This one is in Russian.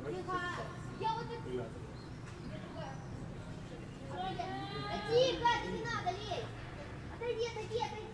Я вот так... Отойди, Катя, не надо лезть! Отойди, отойди, отойди!